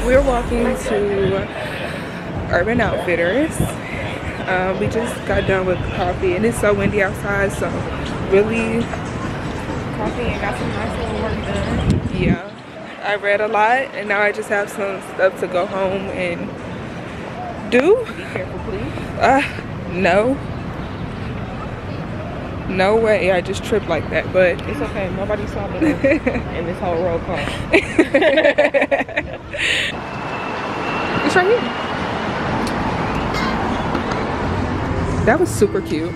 We're walking to Urban Outfitters. We just got done with coffee and it's so windy outside, so really coffee and got some nice little work done. Yeah, I read a lot and now I just have some stuff to go home and do. Be careful, please. No. No way, I just tripped like that, but it's okay. Nobody saw me in this whole roll call. It's right here. That was super cute.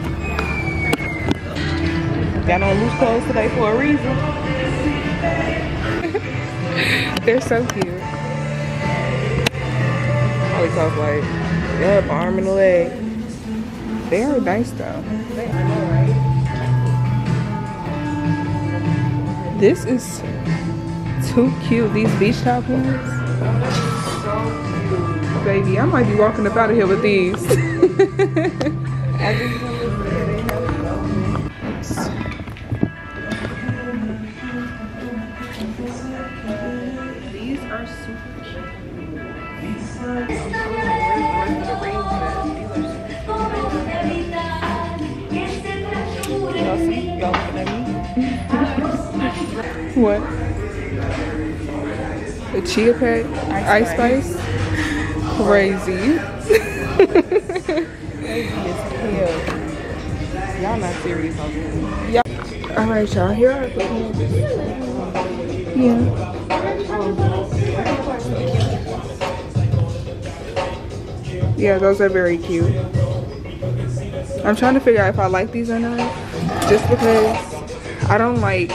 Got on loose clothes today for a reason. They're so cute. Always talk like, yep, arm and a leg. They are nice though. They are know, right? This is too cute. These beach top ones. Baby, I might be walking up out of here with these. I just want to say they have these are super cute. Y'all see? Y'all looking at me? What? The chia pet? Ice Spice? Crazy. Crazy as hell. Y'all not serious on this. Yeah. Alright, y'all. Here are the pants. Yeah. Yeah, those are very cute. I'm trying to figure out if I like these or not. Just because I don't like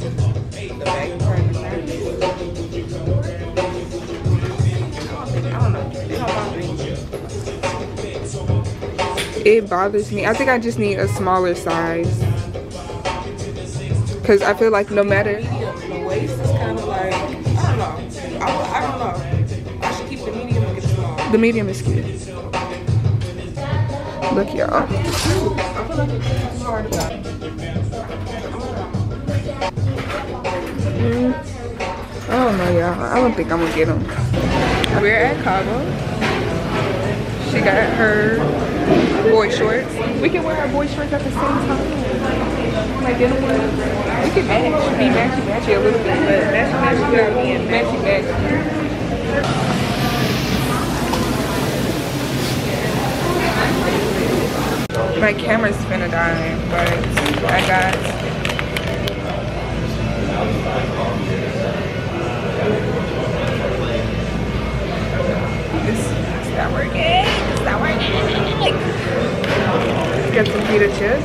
it bothers me. I think I just need a smaller size. Cause I feel like no matter The waist is kind of like, I don't know. I don't know. I should keep the medium and get the small. the medium is cute. Look, y'all. I feel like it's hard about it. I don't know, y'all. I don't think I'm gonna get them. We're at Cabo. She got her boy shorts. We can wear our boy shorts at the same time. Like denim ones. We can match. Be matchy a little bit, but matchy without being matchy. My camera's finna die, but I got it's not working. It's not working. Get some pita chips.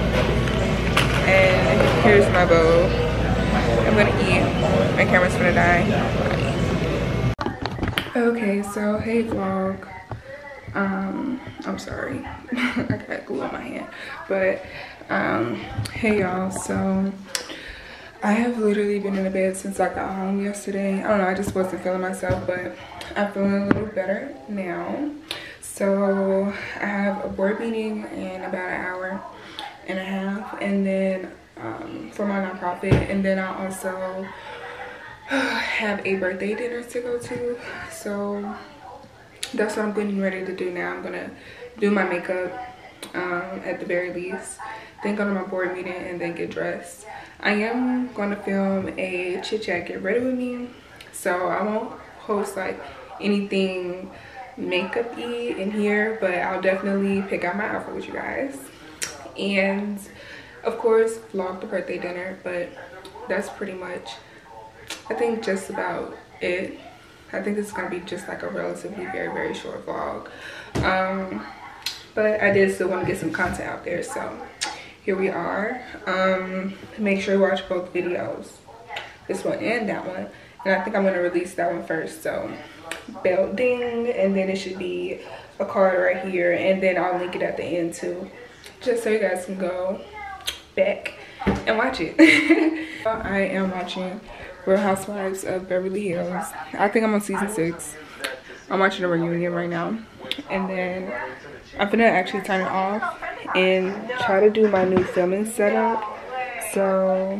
And here's my bowl. I'm gonna eat. My camera's finna die. Okay, so hey vlog. I'm sorry. I got glue on my hand. But hey y'all, so I have literally been in the bed since I got home yesterday. I don't know, I just wasn't feeling myself, but I'm feeling a little better now. So I have a board meeting in about an hour and a half, and then for my nonprofit, and then I also have a birthday dinner to go to. So that's what I'm getting ready to do now. I'm gonna do my makeup at the very least, then go to my board meeting and then get dressed. I am going to film a chit chat get ready with me, so I won't post like anything makeup-y in here, but I'll definitely pick out my outfit with you guys and of course vlog the birthday dinner. But that's pretty much, I think, just about it. I think it's gonna be just like a relatively very short vlog, but I did still want to get some content out there, so here we are. Make sure you watch both videos, this one and that one, and I think I'm gonna release that one first. So bell ding, and then it should be a card right here, and then I'll link it at the end too, just so you guys can go back and watch it. I am watching Real Housewives of Beverly Hills. I think I'm on season 6. I'm watching a reunion right now, and then I'm gonna actually turn it off and try to do my new filming setup. So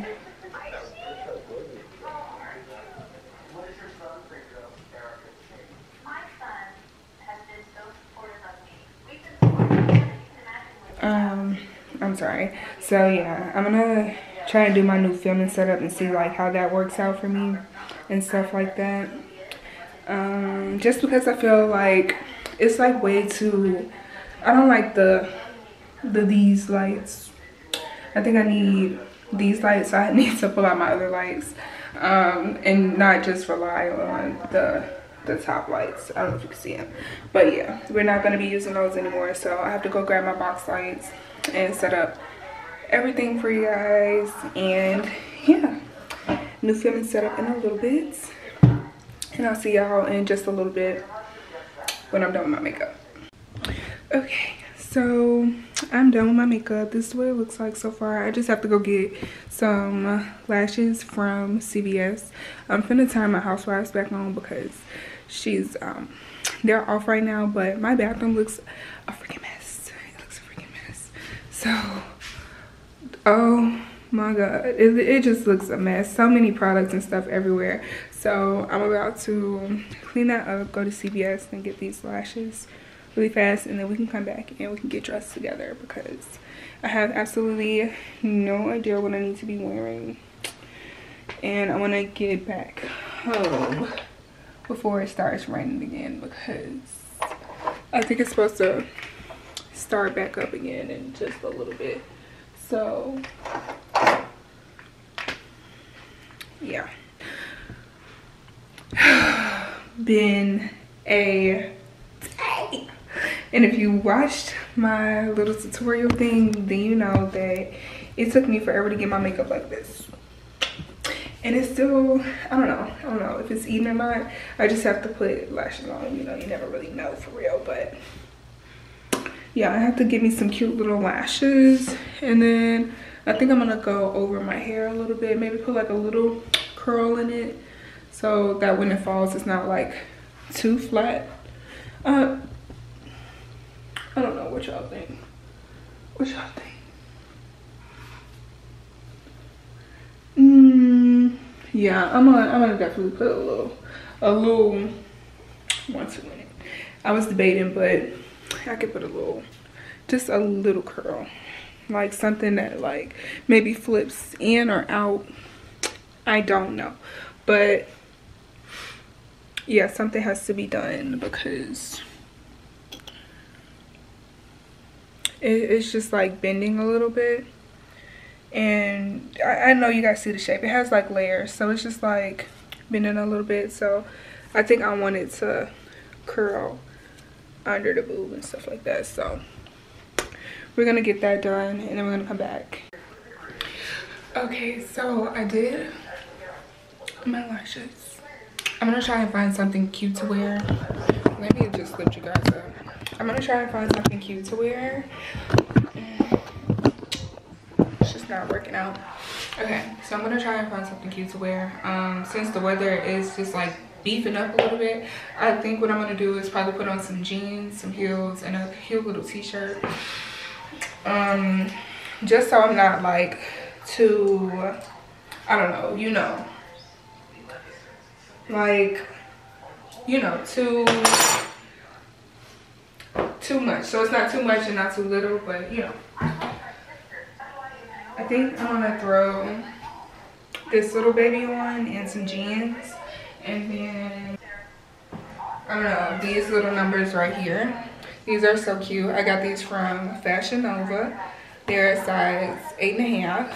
I'm sorry. So yeah, I'm gonna try and do my new filming setup and see like how that works out for me and stuff like that. Just because I feel like it's like way too, I don't like these lights. I think I need these lights, so I need to pull out my other lights, and not just rely on the top lights. I don't know if you can see them, but yeah, we're not going to be using those anymore, so I have to go grab my box lights and set up everything for you guys. And yeah, new filming setup in a little bit, and I'll see y'all in just a little bit when I'm done with my makeup. Okay, so I'm done with my makeup. This is what it looks like so far. I just have to go get some lashes from CVS. I'm finna turn my housewives back on because she's they're off right now, but my bathroom looks a freaking mess. It looks a freaking mess. So oh my god, it just looks a mess. So many products and stuff everywhere. So I'm about to clean that up, go to CVS and get these lashes really fast, and then we can come back and we can get dressed together because I have absolutely no idea what I need to be wearing, and I want to get back home before it starts raining again because I think it's supposed to start back up again in just a little bit. So yeah, been a day. And if you watched my little tutorial thing, then you know that it took me forever to get my makeup like this. And it's still, I don't know if it's even or not. I just have to put lashes on, you know, you never really know for real. But yeah, I have to get me some cute little lashes. And then I think I'm gonna go over my hair a little bit, maybe put like a little curl in it so that when it falls, it's not like too flat. I don't know what y'all think. What y'all think? Yeah, I'm gonna definitely put a little 1-2 in it. I was debating, but I could put just a little curl, like something that like maybe flips in or out. I don't know, but yeah, something has to be done because it's just like bending a little bit, and I know you guys see the shape. It has like layers, so it's just like bending a little bit. So I think I want it to curl under the boob and stuff like that. So we're gonna get that done and then we're gonna come back. Okay, so I did my lashes. I'm gonna try and find something cute to wear. Let me just lift you guys up. I'm gonna try and find something cute to wear. It's just not working out. Okay, so I'm gonna try and find something cute to wear. Since the weather is just like beefing up a little bit, I think what I'm gonna do is probably put on some jeans, some heels, and a cute little t-shirt. Just so I'm not like too, I don't know, you know, like, you know, too much. So it's not too much and not too little, but you know. I think I'm gonna throw this little baby on and some jeans, and then I don't know, these little numbers right here. These are so cute. I got these from Fashion Nova. They're a size 8.5,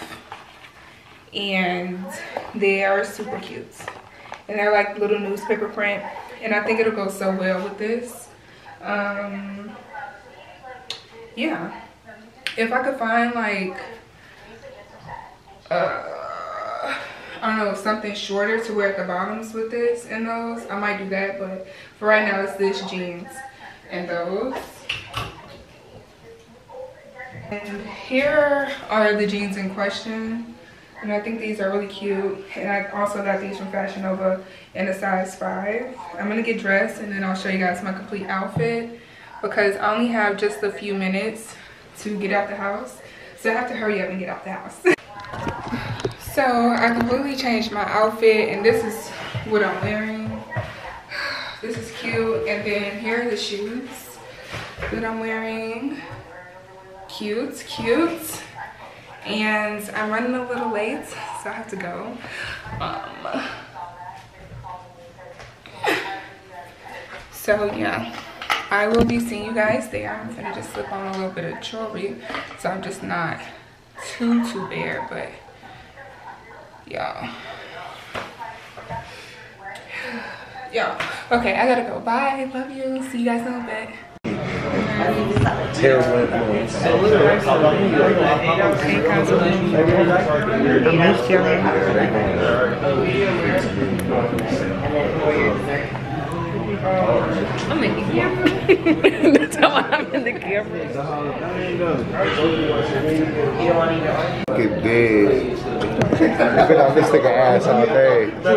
and they are super cute. And they're like little newspaper print, and I think it'll go so well with this. Yeah, if I could find like I don't know, something shorter to wear at the bottoms with this and those, I might do that. But for right now, it's this jeans and those. And here are the jeans in question, and I think these are really cute. And I also got these from Fashion Nova in a size 5. I'm gonna get dressed and then I'll show you guys my complete outfit because I only have just a few minutes to get out the house, so I have to hurry up and get out the house. So I completely changed my outfit, and this is what I'm wearing. This is cute. And then here are the shoes that I'm wearing. cute. And I'm running a little late, so I have to go. So yeah, I will be seeing you guys there. I'm gonna just slip on a little bit of jewelry, so I'm just not too bare, but yeah. Okay, I gotta go. Bye, love you. See you guys in a little bit. Terrible influence. Hey, Cosmo. I missed y'all. I'm in the camera. That's how I'm in the camera. Get dead. I've been on this nigga ass all day.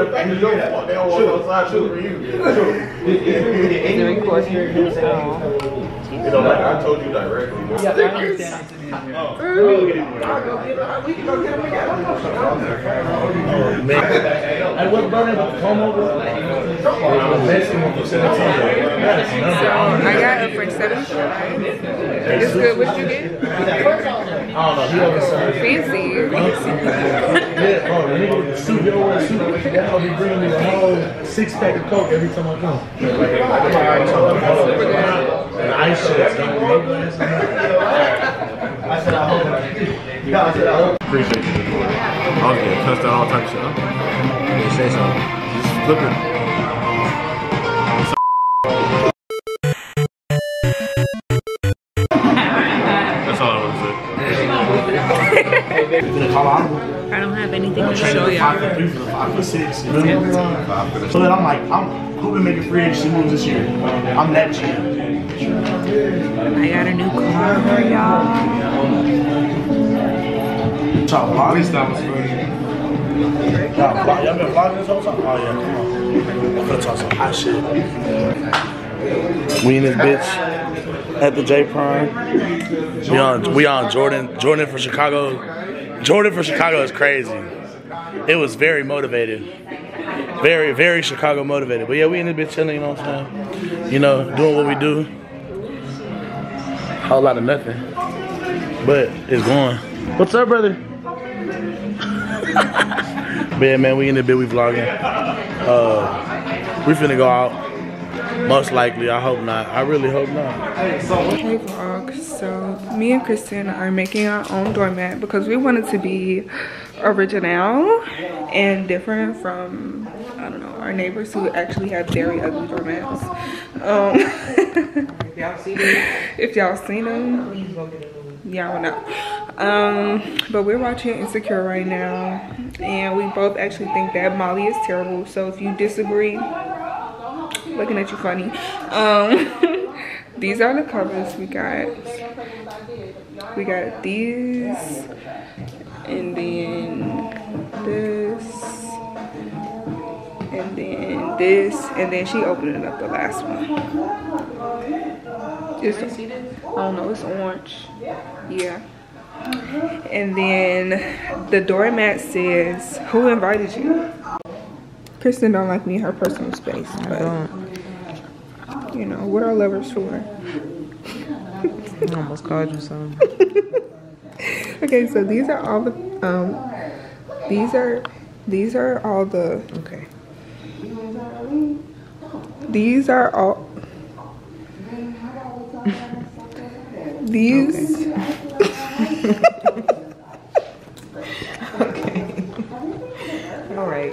The record here. You know, like I told you directly. Stickers. I was burning the promo. So I got it for $7. It's good. What did you get? I don't know. He always Fancy. I'll be bringing me a whole 6-pack of Coke every time I come. And ice shirts. I said I hope. Appreciate you. I was getting cussed out all type of shit. They say something. Just flip it. That's all I want to say. I don't have anything to show y'all. 5 for 6. So then I'm hoping to make a free agency moves this year. I'm that GM. I got a new car for y'all. At least that was funny. Y'all been vlogging this whole time? Oh yeah, come on. I'm gonna talk some hot shit. We in this bitch at the J Prime. We on Jordan for Chicago. Jordan for Chicago is crazy. It was very motivated. Very Chicago motivated. But yeah, we in this bitch chilling, you know what I'm saying? You know, doing what we do. A whole lot of nothing. But it's going. What's up, brother? But yeah, man, we in the bit, we vlogging. We finna go out. Most likely, I hope not. I really hope not. Hey vlog, so me and Kristen are making our own doormat because we want it to be original and different from, I don't know, our neighbors who actually have very ugly doormats. If y'all seen them, y'all know. But we're watching Insecure right now, and we both actually think that Molly is terrible. So if you disagree, looking at you funny. These are the colors we got. We got these, and then this, and then this, and then she opened it up the last one. It's, I don't know, it's orange. Yeah. And then the doormat says, "Who invited you?" Kristen don't like me in her personal space, but you know what are lovers for? I almost called you something. Okay, so these are all the these are all the Okay. These are all these Okay. All right.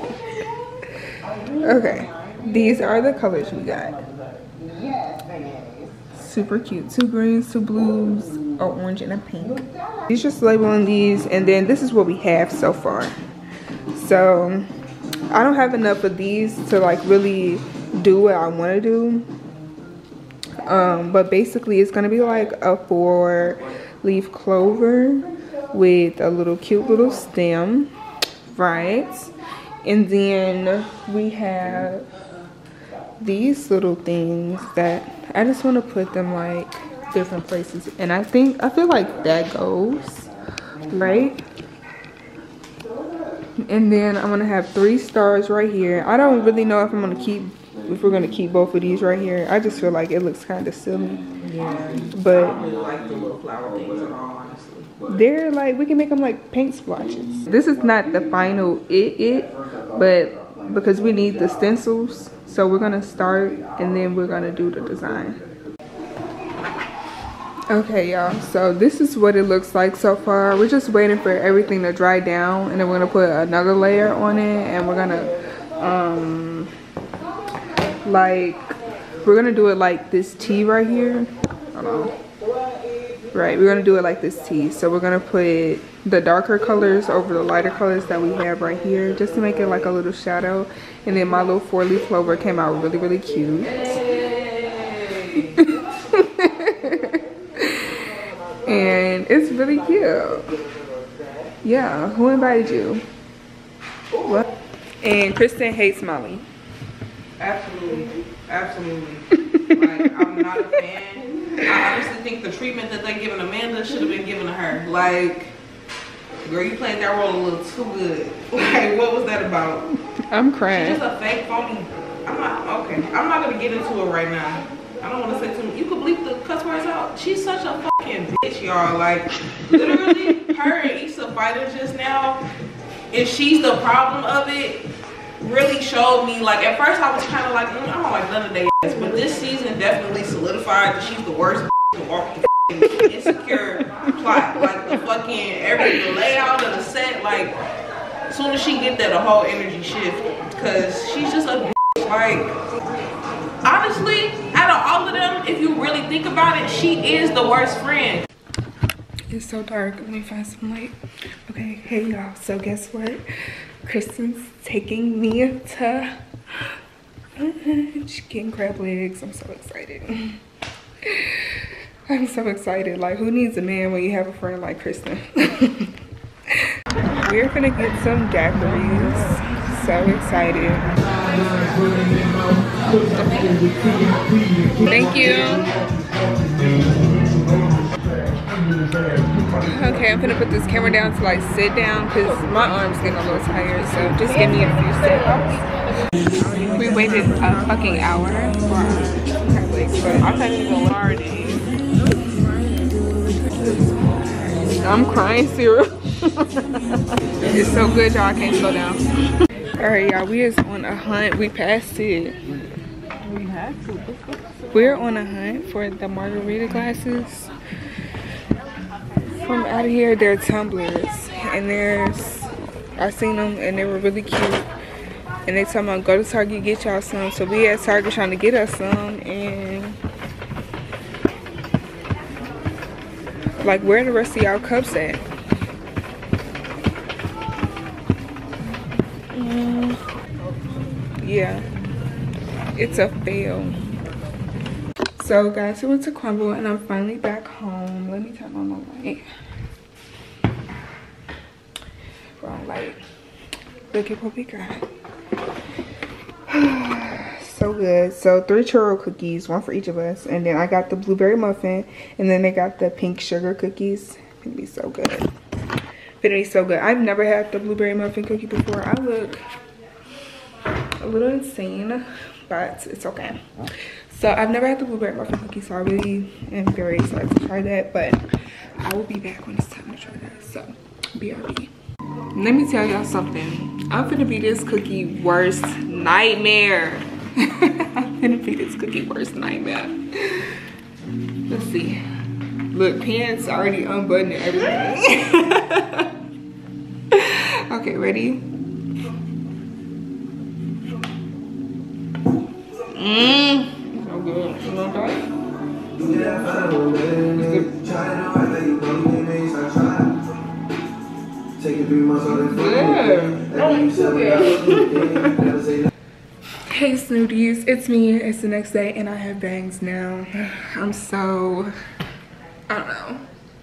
Okay, these are the colors we got. Super cute. 2 greens, 2 blues, an orange, and a pink. He's just labeling these, and then this is what we have so far. So I don't have enough of these to like really do what I want to do. But basically it's gonna be like a 4-leaf clover with a little cute little stem, right? And then we have these little things that I just want to put them like different places, and I feel like that goes right. And then I'm gonna have 3 stars right here. I don't really know if we're gonna keep both of these right here. I just feel like it looks kind of silly. Yeah. But I don't really like the little flower things at all, honestly. they're like, we can make them like paint splotches. This is not the final but because we need the stencils, so we're gonna start and then we're gonna do the design. Okay, y'all, so this is what it looks like so far. We're just waiting for everything to dry down, and then we're gonna put another layer on it, and we're gonna we're gonna do it like this T right here. Hold on. Right, we're gonna do it like this T. So we're gonna put the darker colors over the lighter colors that we have right here, just to make it like a little shadow. And then my little 4-leaf clover came out really, really cute. And it's really cute. Yeah, who invited you? What? And Kristen hates Molly. Absolutely. Like, I'm not a fan. I honestly think the treatment that they giving Amanda should have been given to her. Like, girl, you played that role a little too good. Like, what was that about? I'm crying. She's just a fake phony. I'm not gonna get into it right now. I don't want to say too much. You could bleep the cuss words out. She's such a fucking bitch, y'all. Like, literally, her and Issa fighting just now, and she's the problem of it, really showed me, like, at first I was kind of like, I don't like none of their ass, but this season definitely solidified that she's the worst to walk the fucking insecure plot. Like, the fucking, the layout of the set, like, as soon as she get there, the whole energy shift, because she's just a bitch. Like, honestly, out of all of them, if you really think about it, she is the worst friend. It's so dark. Let me find some light. Okay, hey y'all. So guess what? Kristen's taking me to getting crab legs. I'm so excited. I'm so excited. Like, who needs a man when you have a friend like Kristen? We're gonna get some daiquiris. So excited. Thank you. Okay, I'm gonna put this camera down to like sit down because my arm's getting a little tired. So just give me a few seconds. We waited a fucking hour for our crab legs, but I couldn't even already. I'm crying, Sarah. It's so good, y'all. I can't slow down. All right, y'all. We is on a hunt. We passed it. We're on a hunt for the margarita glasses. From out of here, they're tumblers, and I seen them, and they were really cute. And they told me, go to Target, get y'all some. So we at Target trying to get us some, and like, where the rest of y'all cups at? Yeah, it's a fail. So guys, it went to crumble and I'm finally back home. Let me turn on the light. Wrong light. Look at what we got. So good. So 3 churro cookies, 1 for each of us. And then I got the blueberry muffin. And then they got the pink sugar cookies. It's gonna be so good. It's gonna be so good. I've never had the blueberry muffin cookie before. I look a little insane, but it's okay. So I've never had the blueberry muffin cookie, so I really am very excited to try that, but I will be back when it's time to try that. So BRB. Let me tell y'all something. I'm finna be this cookie worst nightmare. I'm finna be this cookie worst nightmare. Let's see. Look, pants already unbuttoned and everything. Okay, ready? So good. You want to try it? Hey Snooties, it's me. It's the next day and I have bangs now. I'm so, I don't know,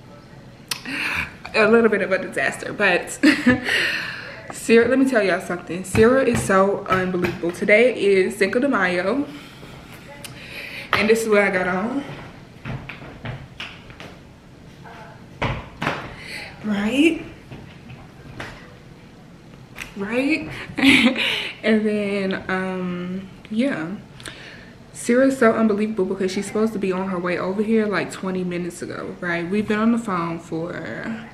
a little bit of a disaster, but Sarah, let me tell y'all something. Sarah is so unbelievable. Today is Cinco de Mayo, and this is what I got on. Right? And then, yeah. Sierra's so unbelievable because she's supposed to be on her way over here like 20 minutes ago, right? We've been on the phone for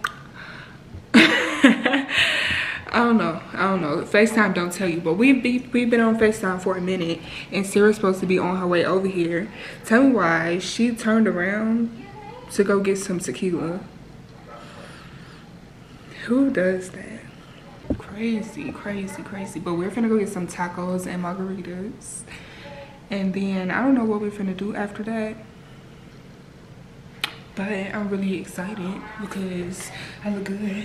I don't know. FaceTime don't tell you, but we've been on FaceTime for a minute, and Sierra's supposed to be on her way over here. Tell me why she turned around to go get some tequila. Who does that? Crazy, crazy, crazy. But we're finna go get some tacos and margaritas, and then I don't know what we're finna do after that. But I'm really excited because I look good.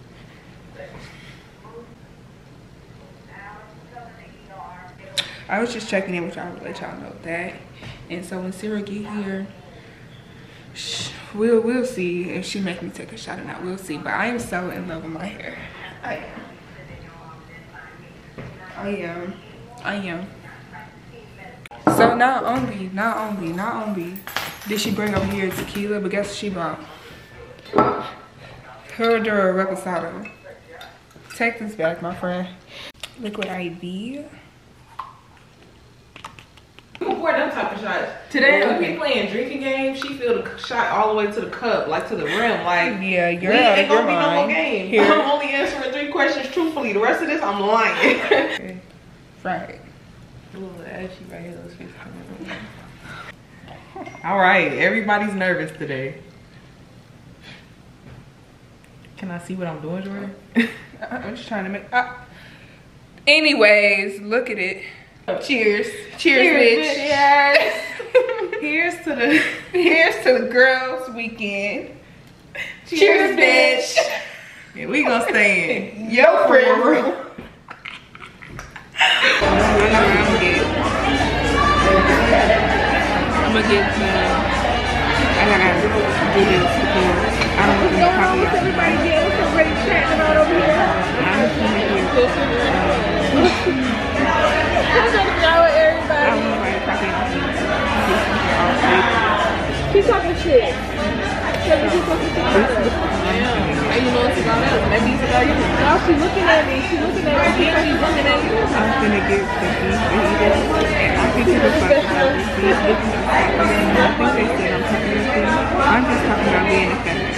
I was just checking in with y'all to let y'all know that. And so when Sierra get here, we'll see if she make me take a shot or not. We'll see. But I am so in love with my hair. I am. So not only did she bring over here tequila, but guess what she brought? Herradura Reposado. Take this back, my friend. Liquid IV. Before them type of shots. Today, when we playing drinking games, she feel the shot all the way to the cup, like to the rim. Like, yeah, you're out of your mind. No more game. Here. I'm only answering 3 questions truthfully. The rest of this, I'm lying. Okay. Right. All right, everybody's nervous today. Can I see what I'm doing, Jordan? I'm just trying to make. Anyways, look at it. Cheers, bitch. Yes. Here's to the girls' weekend. Cheers, bitch. Yeah, we gonna stay in your friend room. I'm gonna get I gotta do this because I don't want to copy it. Everybody getting some great chatting about over here. I'm just gonna get Everybody. I don't want to copy it. Keep talking shit. Keep talking shit. How you know it's about us? Maybe it's about you. Now she's looking at me. She's looking at me. She's looking at you. I'm gonna get cookies and I think it's like how I think they said I'm talking to them. I'm just talking about being effective.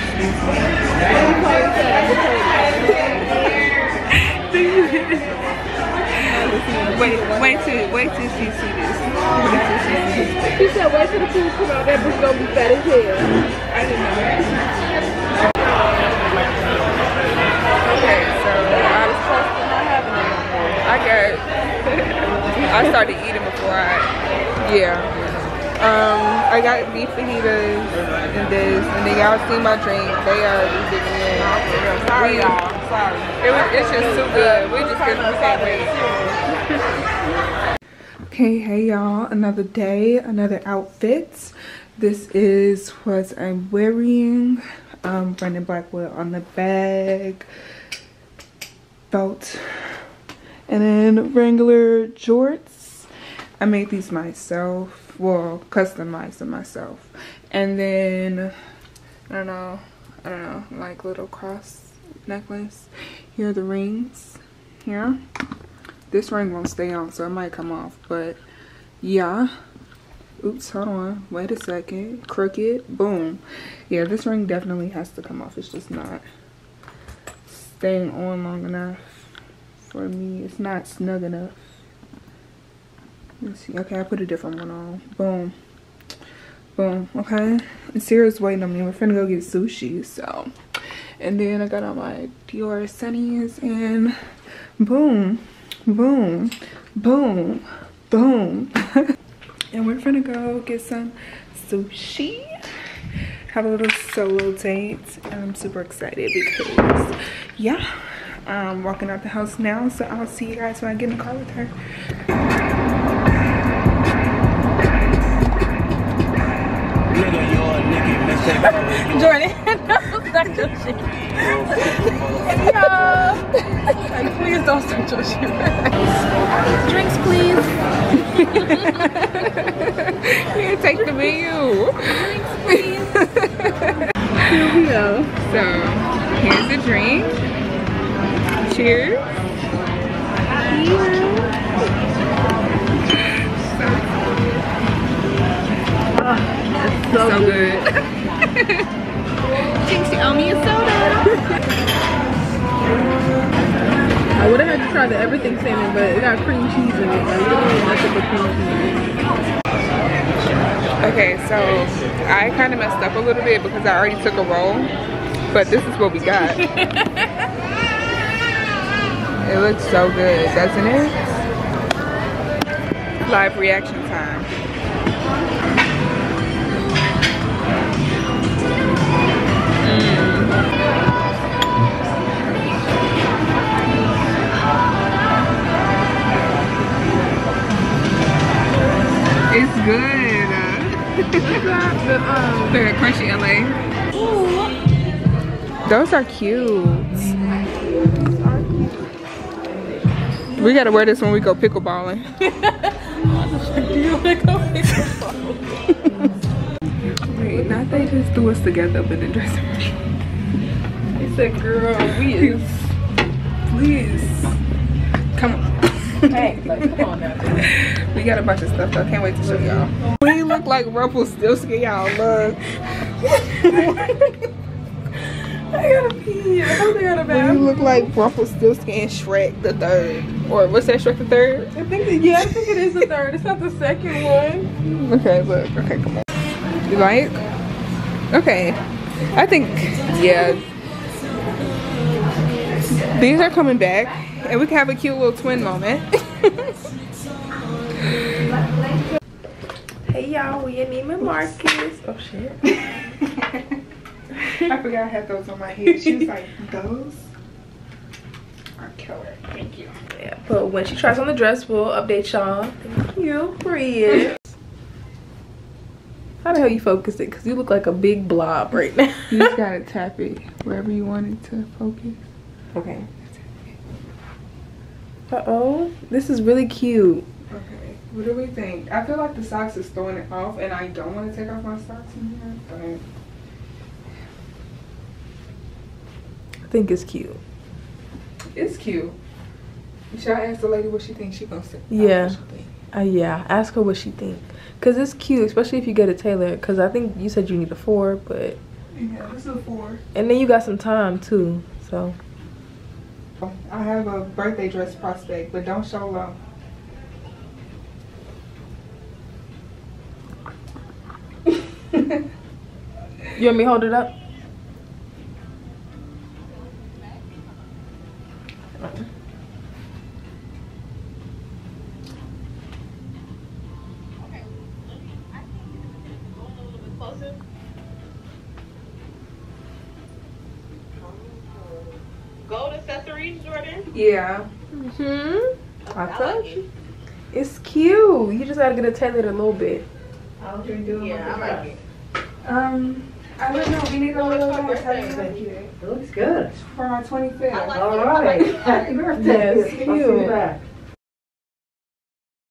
Wait till she see this. She said, wait till the food come out. That bitch gonna be fat as hell. I didn't know that. Okay, so I was supposed to not having it no more. I started eating before I got beef fajitas and this, and then y'all see my drink. They already did it. Sorry, y'all. Sorry. It's just too good. We can't wait. Okay, hey y'all. Another day, another outfit. This is what I'm wearing. Brandon Blackwood on the bag, belt, and then Wrangler jorts. I made these myself. Well, customized them myself. And then I don't know, like little cross necklace. Here are the rings. Here. This ring won't stay on, so it might come off, but yeah. Oops, hold on. Wait a second. Crooked. Boom. Yeah, this ring definitely has to come off. It's just not staying on long enough for me. It's not snug enough. Let's see. Okay, I put a different one on. Boom. Boom. Okay. And Sierra's waiting on me. We're finna go get sushi, so. And then I got on my Dior Sunnies and boom. Boom. Boom. Boom. And we're finna go get some sushi. Have a little solo date. And I'm super excited because, yeah, I'm walking out the house now. So I'll see you guys when I get in the car with her. Jordan, start your shit. Like, please don't start your shit. Drinks, please. Here, take the menu. Drinks, please. Here we go. So, here's the drink. Cheers. So It's So good. Jinx, you owe me a soda. I would have had to try the everything salmon, but it got cream cheese in it. Like, literally nothing but cream cheese. Okay, so I kind of messed up a little bit because I already took a roll, but this is what we got. It looks so good, doesn't it? Live reaction time. It's good. The crunchy LA. Ooh. Those are cute. We gotta wear this when we go pickleballing. Do you want to go pickleballing? Wait, not they just threw us together up in the dressing room. He said, girl, we is. Please. Come on. Hey, like, come on now. We got a bunch of stuff though. Can't wait to show y'all. We look like Rumpelstiltskin, y'all. Look. I gotta pee. I hope they got a We bathroom. look like Rumpelstiltskin Shrek the Third. Or what's that, Shrek the Third? I think it is the third. It's not the second one. Okay, look. Okay, come on. You like? Okay. I think, yeah. These are coming back. And we can have a cute little twin moment. Hey y'all, we in Neiman Marcus. Oh shit. I forgot I had those on my head. She was like, those are killer. Thank you. Yeah, but when she tries on the dress, we'll update y'all. Thank you, Bria. How the hell you focus it? Because you look like a big blob right now. You just gotta tap it wherever you want it to focus. Okay. Uh-oh. This is really cute. Okay, what do we think? I feel like the socks is throwing it off and I don't want to take off my socks in here, but I think it's cute. it's cute. Should I ask the lady what she thinks she gonna say? Yeah. Yeah, ask her what she think. Because it's cute, especially if you get it tailored. Because I think you said you need a 4, but... Yeah, this is a 4. And then you got some time, too, so... I have a birthday dress prospect, but don't show low. You want me to hold it up? Gold accessories, Jordan. Yeah. I told you. It's cute. You just gotta get it tailored a little bit. Yeah, I like it. I don't know. We need a little more birthday. thank you. It looks good. For my 25th. I like All it. right. Happy birthday. Yes, cute.